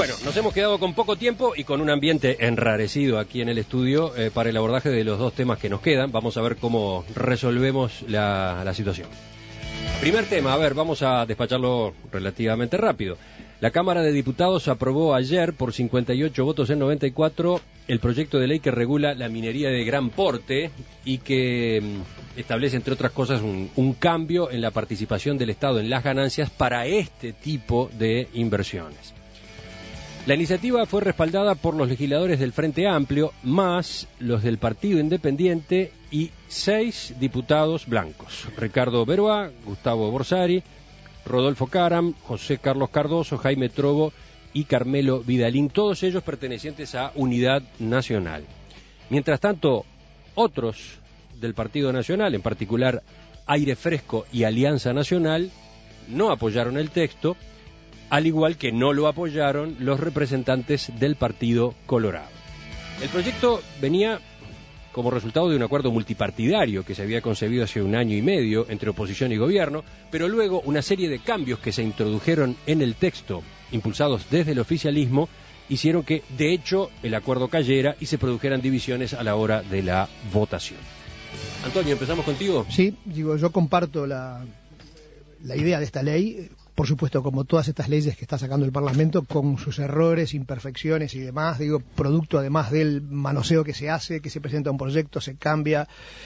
Bueno, nos hemos quedado con poco tiempo y con un ambiente enrarecido aquí en el estudio para el abordaje de los dos temas que nos quedan. Vamos a ver cómo resolvemos la situación. Primer tema, a ver, vamos a despacharlo relativamente rápido. La Cámara de Diputados aprobó ayer por 58 votos en 94 el proyecto de ley que regula la minería de gran porte y que establece, entre otras cosas, un cambio en la participación del Estado en las ganancias para este tipo de inversiones. La iniciativa fue respaldada por los legisladores del Frente Amplio, más los del Partido Independiente y 6 diputados blancos: Ricardo Beruá, Gustavo Borsari, Rodolfo Caram, José Carlos Cardoso, Jaime Trovo y Carmelo Vidalín, todos ellos pertenecientes a Unidad Nacional. Mientras tanto, otros del Partido Nacional, en particular Aire Fresco y Alianza Nacional, no apoyaron el texto, al igual que no lo apoyaron los representantes del Partido Colorado. El proyecto venía como resultado de un acuerdo multipartidario que se había concebido hace 1 año y medio entre oposición y gobierno, pero luego una serie de cambios que se introdujeron en el texto, impulsados desde el oficialismo, hicieron que, de hecho, el acuerdo cayera y se produjeran divisiones a la hora de la votación. Antonio, ¿empezamos contigo? Sí, yo comparto la idea de esta ley. Por supuesto, como todas estas leyes que está sacando el Parlamento, con sus errores, imperfecciones y demás, producto además del manoseo que se hace, que se presenta un proyecto, se cambia,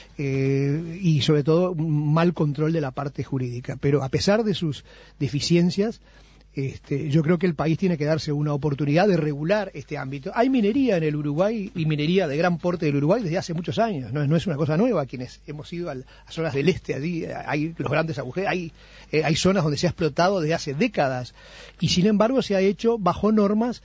y sobre todo un mal control de la parte jurídica. Pero a pesar de sus deficiencias, yo creo que el país tiene que darse una oportunidad de regular este ámbito. Hay minería en el Uruguay, y minería de gran porte del Uruguay desde hace muchos años, no es una cosa nueva. Quienes hemos ido a zonas del este, allí hay los grandes agujeros, hay zonas donde se ha explotado desde hace décadas, y sin embargo se ha hecho bajo normas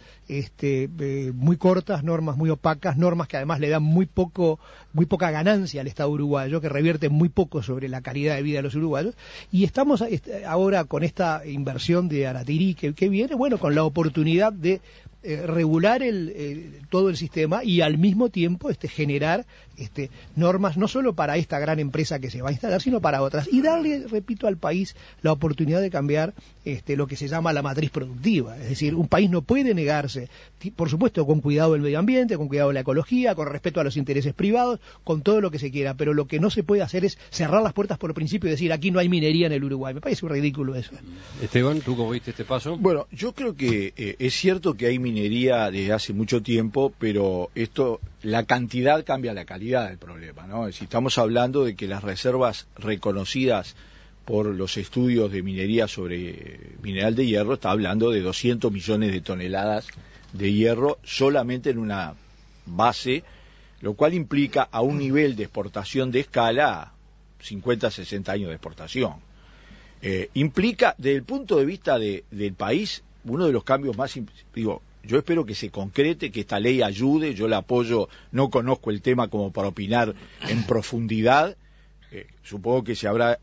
muy cortas, normas muy opacas, normas que además le dan muy poca ganancia al Estado uruguayo, que revierten muy poco sobre la calidad de vida de los uruguayos. Y estamos ahora con esta inversión de Aratirí que viene, bueno, con la oportunidad de regular todo el sistema y al mismo tiempo generar normas no solo para esta gran empresa que se va a instalar, sino para otras, y darle, repito, al país la oportunidad de cambiar lo que se llama la matriz productiva. Es decir, un país no puede negarse, por supuesto, con cuidado del medio ambiente, con cuidado de la ecología, con respeto a los intereses privados, con todo lo que se quiera, pero lo que no se puede hacer es cerrar las puertas por principio y decir aquí no hay minería en el Uruguay. Me parece un ridículo eso. Esteban, ¿tú cómo viste este paso? Bueno, yo creo que es cierto que hay minería desde hace mucho tiempo, pero la cantidad cambia la calidad del problema, ¿no? Si estamos hablando de que las reservas reconocidas por los estudios de minería sobre mineral de hierro, está hablando de 200 millones de toneladas de hierro solamente en una base, lo cual implica a un nivel de exportación de escala 50, 60 años de exportación. Implica, desde el punto de vista del país, uno de los cambios más, yo espero que se concrete, que esta ley ayude, yo la apoyo, no conozco el tema como para opinar en profundidad, supongo que se habrá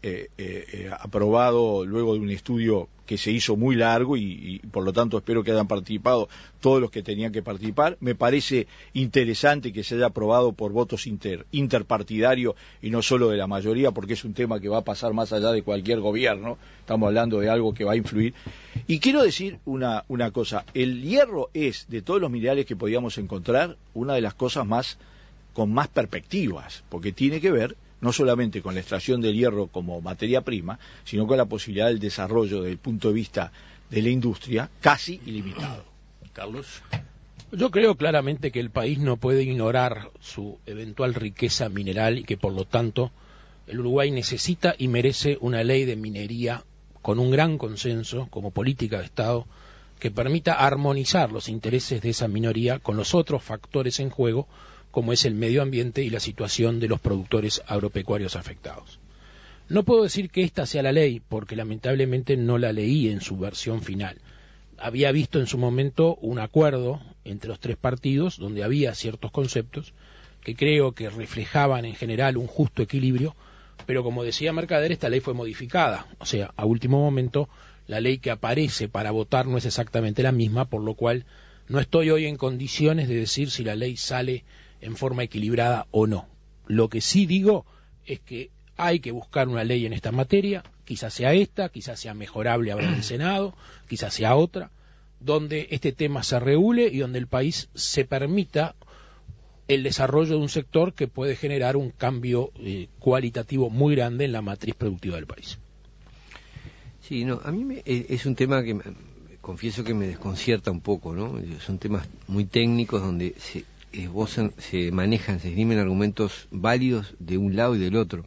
aprobado luego de un estudio que se hizo muy largo y por lo tanto espero que hayan participado todos los que tenían que participar. Me parece interesante que se haya aprobado por votos interpartidarios y no solo de la mayoría, porque es un tema que va a pasar más allá de cualquier gobierno, estamos hablando de algo que va a influir. Y quiero decir una cosa, el hierro es, de todos los minerales que podíamos encontrar, una de las cosas con más perspectivas, porque tiene que ver no solamente con la extracción del hierro como materia prima, sino con la posibilidad del desarrollo desde el punto de vista de la industria casi ilimitado. Carlos. Yo creo claramente que el país no puede ignorar su eventual riqueza mineral y que por lo tanto el Uruguay necesita y merece una ley de minería con un gran consenso como política de Estado que permita armonizar los intereses de esa minoría con los otros factores en juego, como es el medio ambiente y la situación de los productores agropecuarios afectados. No puedo decir que esta sea la ley, porque lamentablemente no la leí en su versión final. Había visto en su momento un acuerdo entre los 3 partidos, donde había ciertos conceptos que creo que reflejaban en general un justo equilibrio, pero como decía Mercader, esta ley fue modificada, o sea, a último momento la ley que aparece para votar no es exactamente la misma, por lo cual no estoy hoy en condiciones de decir si la ley sale en forma equilibrada o no. Lo que sí digo es que hay que buscar una ley en esta materia, quizás sea esta, quizás sea mejorable ahora en el Senado, quizás sea otra, donde este tema se regule y donde el país se permita el desarrollo de un sector que puede generar un cambio cualitativo muy grande en la matriz productiva del país. Sí, no, a mí es un tema que confieso que me desconcierta un poco, ¿no? Son temas muy técnicos donde se manejan, se esgrimen argumentos válidos de un lado y del otro.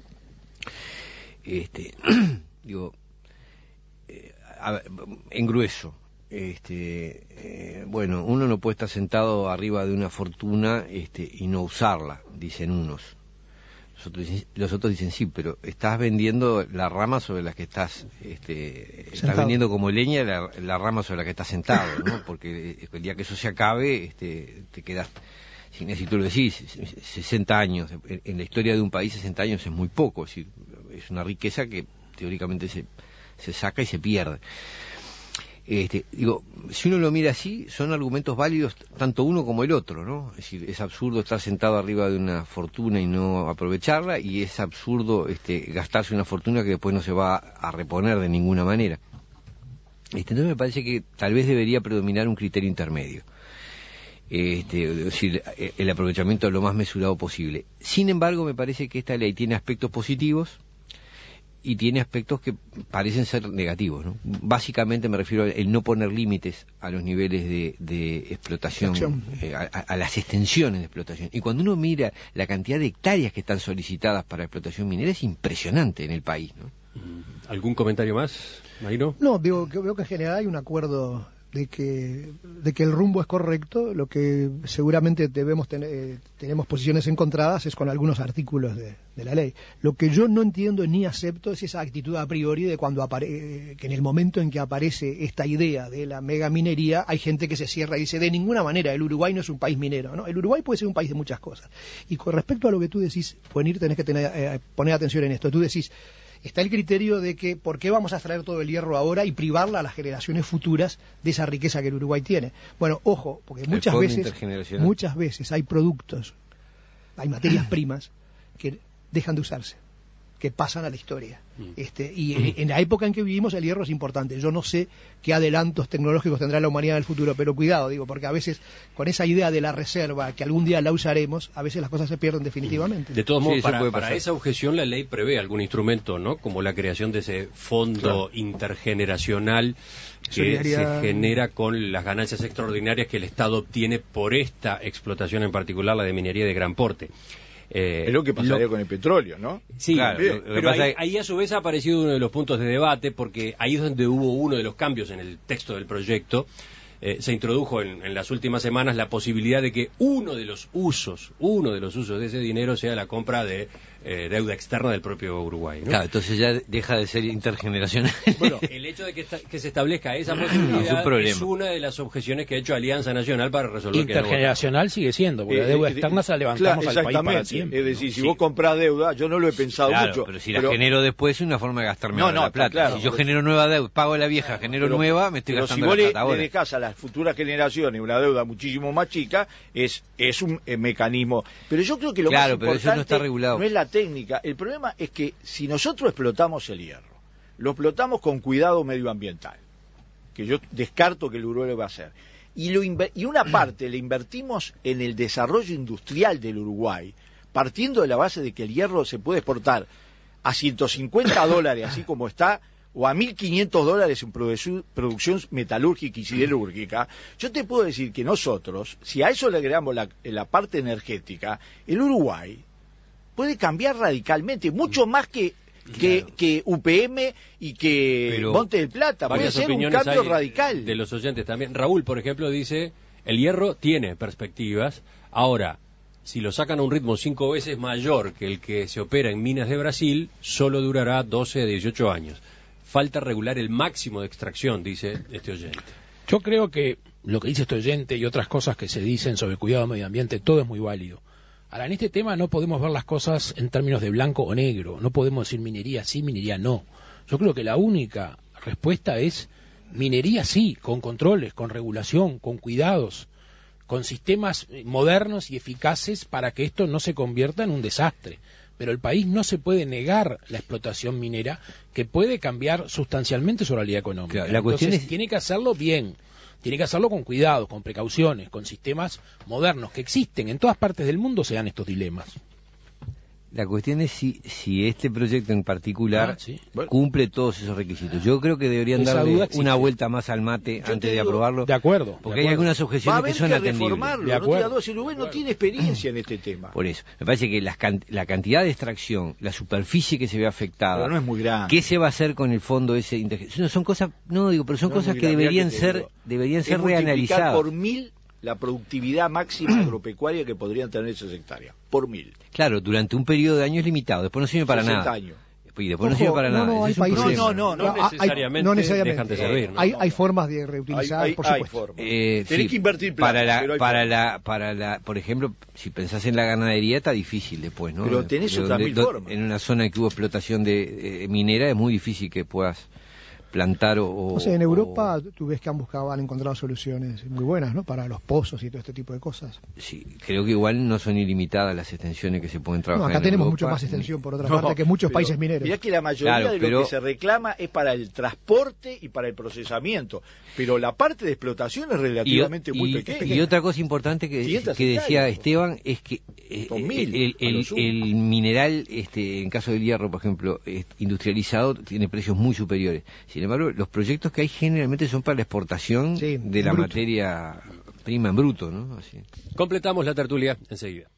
Digo, a ver, en grueso, bueno, uno no puede estar sentado arriba de una fortuna y no usarla, dicen unos. Los otros dicen sí, pero estás vendiendo la rama sobre la que estás vendiendo como leña la rama sobre la que estás sentado, ¿no? Porque el día que eso se acabe, te quedas sin, si tú lo decís, 60 años, en la historia de un país 60 años es muy poco, es decir, es una riqueza que teóricamente se saca y se pierde. Digo, si uno lo mira así, son argumentos válidos tanto uno como el otro, ¿no? Es decir, es absurdo estar sentado arriba de una fortuna y no aprovecharla, y es absurdo gastarse una fortuna que después no se va a reponer de ninguna manera. Entonces me parece que tal vez debería predominar un criterio intermedio. Es decir, el aprovechamiento lo más mesurado posible. Sin embargo, me parece que esta ley tiene aspectos positivos y tiene aspectos que parecen ser negativos, ¿no? Básicamente me refiero al no poner límites a los niveles de explotación, a las extensiones de explotación. Y cuando uno mira la cantidad de hectáreas que están solicitadas para explotación minera, es impresionante en el país, ¿no? ¿Algún comentario más, Marino? No, veo que en general hay un acuerdo de que el rumbo es correcto. Lo que seguramente tenemos posiciones encontradas es con algunos artículos de la ley. Lo que yo no entiendo ni acepto es esa actitud a priori de que en el momento en que aparece esta idea de la megaminería hay gente que se cierra y dice: de ninguna manera, el Uruguay no es un país minero, ¿no? El Uruguay puede ser un país de muchas cosas. Y con respecto a lo que tú decís, Juanir, tenés que poner atención en esto. Tú decís, está el criterio de que ¿por qué vamos a extraer todo el hierro ahora y privarla a las generaciones futuras de esa riqueza que el Uruguay tiene? Bueno, ojo, porque muchas veces hay productos, hay materias primas que dejan de usarse, que pasan a la historia. En la época en que vivimos el hierro es importante. Yo no sé qué adelantos tecnológicos tendrá la humanidad en el futuro, pero cuidado, porque a veces con esa idea de la reserva, que algún día la usaremos, a veces las cosas se pierden definitivamente. De todos modos, para esa objeción la ley prevé algún instrumento, ¿no? Como la creación de ese fondo intergeneracional que se genera con las ganancias extraordinarias que el Estado obtiene por esta explotación en particular, la de minería de gran porte. Es lo que pasaría con el petróleo, ¿no? Sí, claro, pero ahí a su vez ha aparecido uno de los puntos de debate, porque ahí es donde hubo uno de los cambios en el texto del proyecto. Se introdujo en las últimas semanas la posibilidad de que uno de los usos de ese dinero sea la compra de deuda externa del propio Uruguay, ¿no? Claro, entonces ya deja de ser intergeneracional. Bueno, el hecho de que se establezca esa posibilidad es una de las objeciones que ha hecho Alianza Nacional para resolver. Intergeneracional sigue siendo, porque la deuda externa se la levantamos al país para siempre. Es decir, si vos comprás deuda, yo no lo he pensado mucho. Pero si la genero después es una forma de gastarme la plata. Claro, si yo genero nueva deuda, pago la vieja, genero nueva, me estoy gastando la plata ahora. Si vos le dejás a las futuras generaciones una deuda muchísimo más chica, es un mecanismo. Pero yo creo que lo más importante eso no está regulado. No es la técnica. El problema es que si nosotros explotamos el hierro, lo explotamos con cuidado medioambiental, que yo descarto que el Uruguay lo va a hacer, y una parte le invertimos en el desarrollo industrial del Uruguay, partiendo de la base de que el hierro se puede exportar a $150, así como está, o a $1.500 en producción metalúrgica y siderúrgica. Yo te puedo decir que nosotros, si a eso le agregamos la parte energética, el Uruguay puede cambiar radicalmente, mucho más que UPM y que Monte del Plata. Puede ser un cambio radical. De los oyentes también. Raúl, por ejemplo, dice: el hierro tiene perspectivas. Ahora, si lo sacan a un ritmo 5 veces mayor que el que se opera en minas de Brasil, solo durará 12 a 18 años. Falta regular el máximo de extracción, dice este oyente. Yo creo que lo que dice este oyente y otras cosas que se dicen sobre cuidado del medio ambiente, todo es muy válido. Ahora, en este tema no podemos ver las cosas en términos de blanco o negro. No podemos decir minería sí, minería no. Yo creo que la única respuesta es minería sí, con controles, con regulación, con cuidados, con sistemas modernos y eficaces para que esto no se convierta en un desastre. pero el país no se puede negar la explotación minera, que puede cambiar sustancialmente su realidad económica. Claro, la cuestión Entonces, es... tiene que hacerlo bien, tiene que hacerlo con cuidado, con precauciones, con sistemas modernos que existen. En todas partes del mundo se dan estos dilemas. La cuestión es si este proyecto en particular cumple todos esos requisitos. Yo creo que deberían darle una vuelta más al mate antes de aprobarlo. De acuerdo. Porque hay algunas objeciones que son atendibles. Reformarlo, no te das, el Uruguay no tiene experiencia en este tema. Por eso, me parece que la cantidad de extracción, la superficie que se ve afectada, pero no es muy grande. ¿Qué se va a hacer con el fondo ese? No, son cosas, pero son cosas que deberían ser reanalizadas. Por 1000 la productividad máxima agropecuaria que podrían tener esas hectáreas, por 1000. Claro, durante un periodo de años limitado, después no sirve para nada. Años. Y después no sirve para nada. No necesariamente dejan de servir. ¿no? Hay formas de reutilizar, por supuesto. Tenés que invertir plata. Por ejemplo, si pensás en la ganadería está difícil después, ¿no? Pero tenés otras mil formas. En una zona que hubo explotación de minera es muy difícil que puedas plantar o sea, en Europa tú ves que han encontrado soluciones muy buenas, ¿no? Para los pozos y todo este tipo de cosas. Sí, creo que igual no son ilimitadas las extensiones que se pueden trabajar. Acá tenemos mucho más extensión por otra parte que muchos países mineros. Mirá que la mayoría de lo que se reclama es para el transporte y para el procesamiento, pero la parte de explotación es relativamente muy pequeña. Y otra cosa importante que decía Esteban es que el mineral, en caso del hierro, por ejemplo, industrializado, tiene precios muy superiores. Sin embargo, los proyectos que hay generalmente son para la exportación de la materia prima en bruto, ¿no? Así. Completamos la tertulia enseguida.